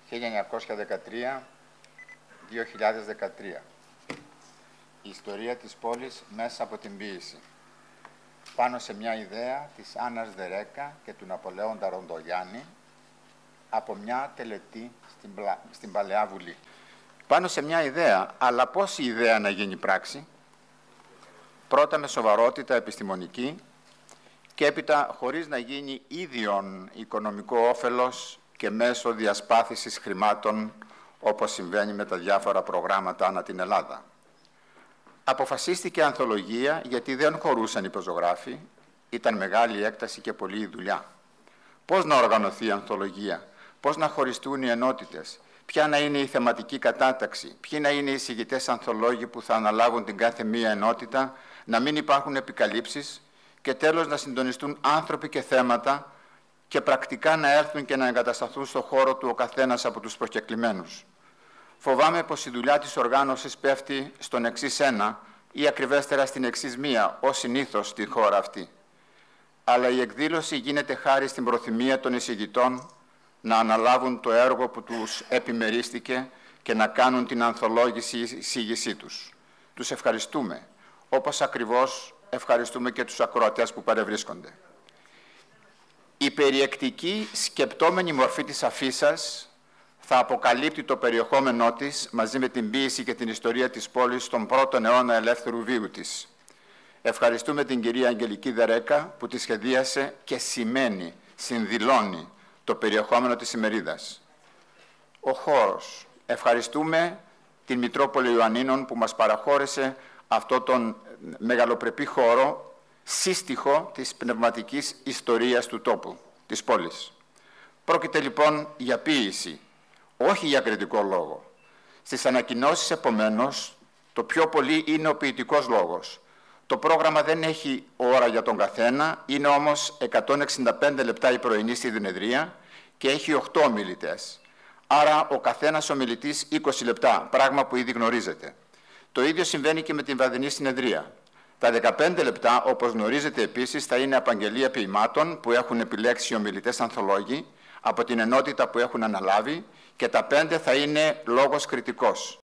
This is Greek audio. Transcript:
1913-2013. Η ιστορία της πόλης μέσα από την ποίηση. Πάνω σε μια ιδέα της Άννας Δερέκα και του Ναπολέοντα Ροντογιάννη από μια τελετή στην Παλαιά Βουλή. Πάνω σε μια ιδέα, αλλά πώς η ιδέα να γίνει πράξη? Πρώτα με σοβαρότητα επιστημονική και έπειτα χωρίς να γίνει ίδιον οικονομικό όφελος και μέσω διασπάθησης χρημάτων, όπως συμβαίνει με τα διάφορα προγράμματα ανά την Ελλάδα. Αποφασίστηκε ανθολογία γιατί δεν χωρούσαν οι πεζογράφοι, ήταν μεγάλη έκταση και πολλή η δουλειά. Πώς να οργανωθεί η ανθολογία, πώς να χωριστούν οι ενότητες, ποια να είναι η θεματική κατάταξη, ποιοι να είναι οι εισηγητές ανθολόγοι που θα αναλάβουν την κάθε μία ενότητα, να μην υπάρχουν επικαλύψεις και τέλος να συντονιστούν άνθρωποι και θέματα και πρακτικά να έρθουν και να εγκατασταθούν στο χώρο του ο καθένας από τους προσκεκλημένους. Φοβάμαι πως η δουλειά της οργάνωσης πέφτει στον εξής ένα ή ακριβέστερα στην εξής μία, ως συνήθως στη χώρα αυτή. Αλλά η εκδήλωση γίνεται χάρη στην προθυμία των εισηγητών να αναλάβουν το έργο που τους επιμερίστηκε και να κάνουν την ανθολόγηση εισήγησή τους. Τους ευχαριστούμε, όπως ακριβώς ευχαριστούμε και τους ακροατές που παρευρίσκονται. Η περιεκτική σκεπτόμενη μορφή της αφίσας θα αποκαλύπτει το περιεχόμενό της μαζί με την ποίηση και την ιστορία της πόλης στον πρώτον αιώνα ελεύθερου βίου της. Ευχαριστούμε την κυρία Αγγελική Δερέκα που τη σχεδίασε και σημαίνει, συνδηλώνει το περιεχόμενο της ημερίδας. Ο χώρος. Ευχαριστούμε την Μητρόπολη Ιωαννίνων που μας παραχώρησε αυτό τον μεγαλοπρεπή χώρο, σύστιχο της πνευματικής ιστορίας του τόπου, της πόλης. Πρόκειται λοιπόν για ποίηση, όχι για κριτικό λόγο. Στις ανακοινώσεις, επομένως, το πιο πολύ είναι ο ποιητικός λόγος. Το πρόγραμμα δεν έχει ώρα για τον καθένα, είναι όμως 165 λεπτά η πρωινή συνεδρία και έχει 8 ομιλητές. Άρα ο καθένας ομιλητής 20 λεπτά, πράγμα που ήδη γνωρίζετε. Το ίδιο συμβαίνει και με την βραδινή συνεδρία. Τα 15 λεπτά, όπως γνωρίζετε επίσης, θα είναι απαγγελία ποιημάτων που έχουν επιλέξει οι ομιλητές ανθολόγοι από την ενότητα που έχουν αναλάβει και τα 5 θα είναι λόγος κριτικός.